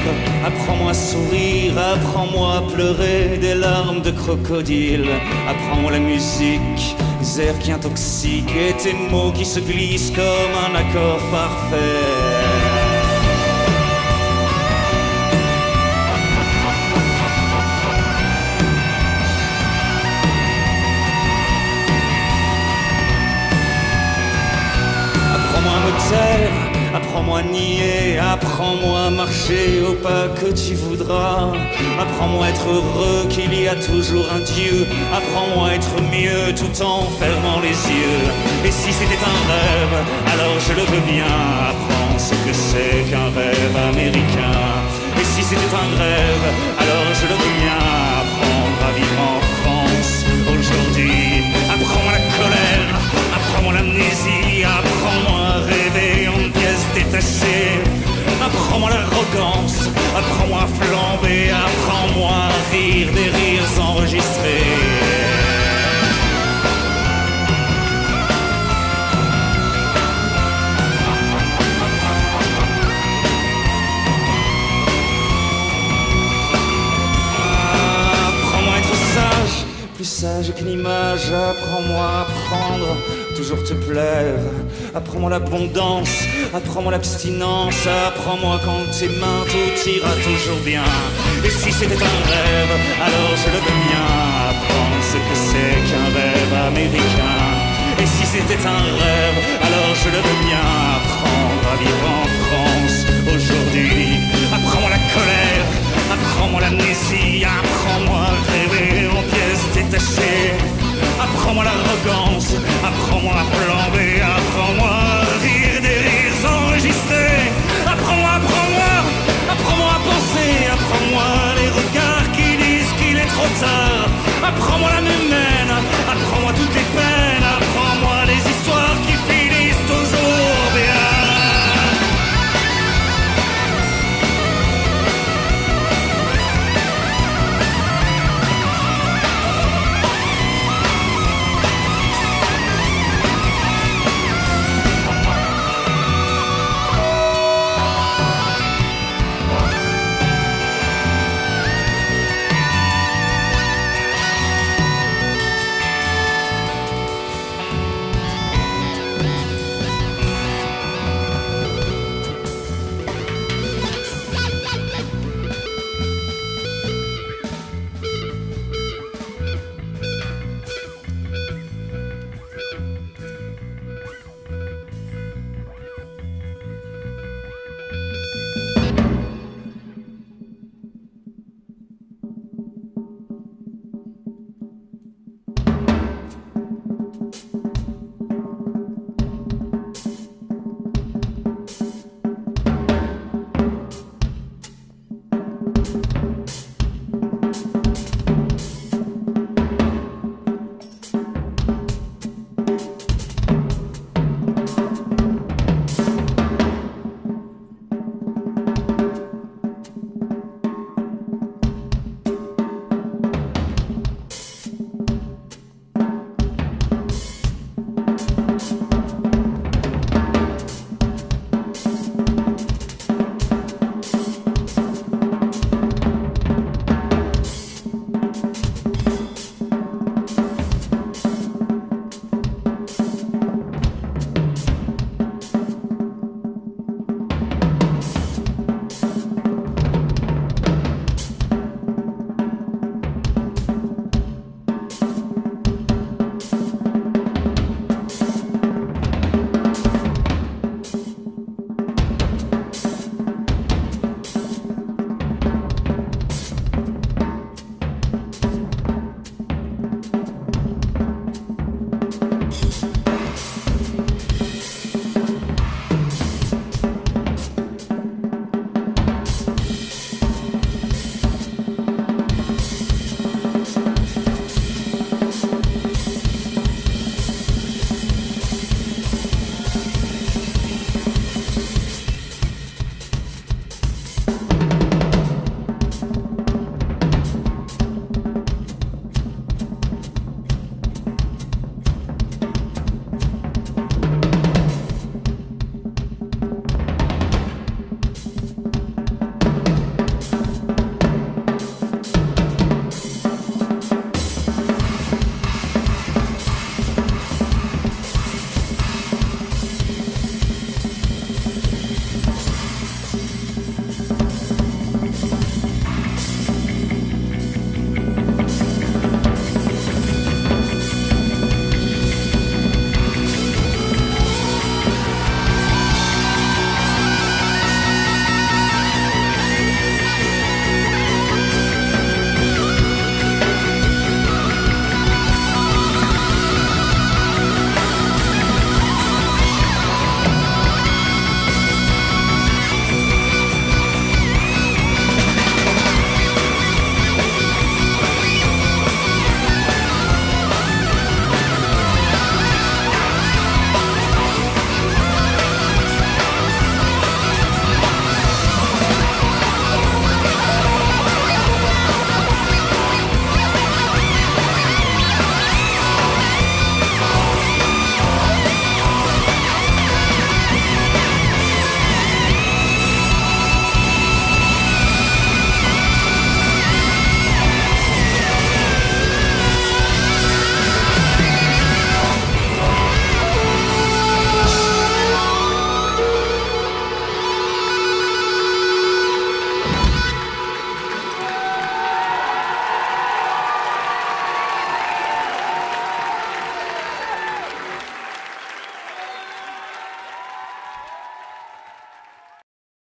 apprends-moi à sourire, apprends-moi à pleurer des larmes de crocodile. Apprends-moi la musique, les airs qui intoxiquent et tes mots qui se glissent comme un accord parfait. Apprends-moi à me taire, apprends-moi à nier, apprends-moi à marcher au pas que tu voudras. Apprends-moi à être heureux, qu'il y a toujours un Dieu. Apprends-moi à être mieux tout en fermant les yeux. Et si c'était un rêve, alors je le veux bien. Apprends ce que c'est qu'un rêve américain. Et si c'était un rêve, alors je le veux bien. Apprendre à vivre en France aujourd'hui. Apprends-moi la colère, apprends-moi l'amnésie, apprends-moi à rêver en pièces détachées. Apprends-moi l'arrogance, apprends-moi à flamber, apprends-moi à rire des rires enregistrés. Apprends-moi à être sage, plus sage qu'une image, apprends-moi à apprendre, toujours te plaire. Apprends-moi l'abondance, apprends-moi l'abstinence, apprends-moi quand tes mains tout ira toujours bien. Et si c'était un rêve, alors je le veux bien. Apprendre ce que c'est qu'un rêve américain. Et si c'était un rêve, alors je le veux bien. Apprendre à vivre en